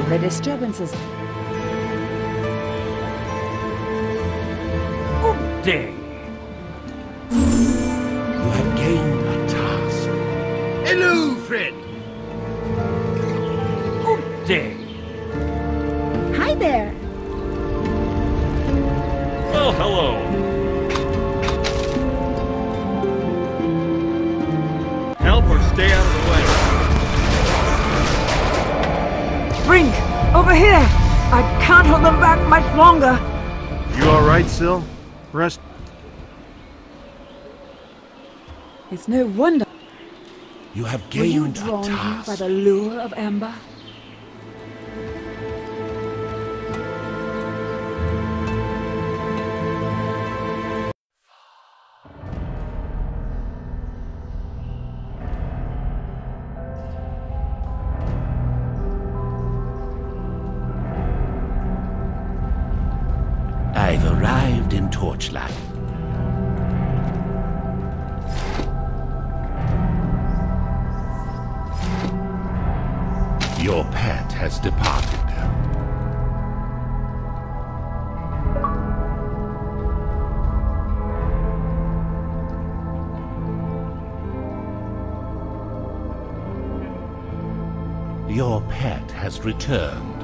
The disturbances. Good day. You have gained a task. Hello, friend. Good day. Hi there. Well, hello. Help or stay out of the way. Brink, over here! I can't hold them back much longer. You alright, Syl? Rest. It's no wonder. You have Were you gained a drawn here task. by the lure of amber? I've arrived in Torchlight. Your pet has departed. Your pet has returned.